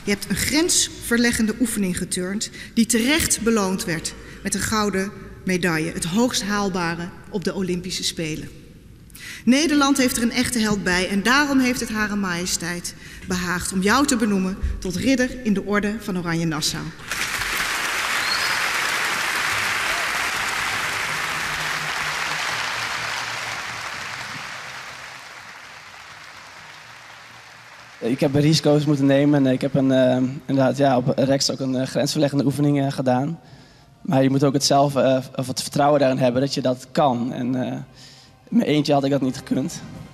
Je hebt een grensverleggende oefening geturnd die terecht beloond werd met een gouden medaille. Het hoogst haalbare op de Olympische Spelen. Nederland heeft er een echte held bij en daarom heeft het Hare Majesteit behaagd om jou te benoemen tot ridder in de Orde van Oranje Nassau. Ik heb risico's moeten nemen en ik heb inderdaad op rechts ook een grensverleggende oefening gedaan. Maar je moet ook het vertrouwen daarin hebben dat je dat kan. En in mijn eentje had ik dat niet gekund.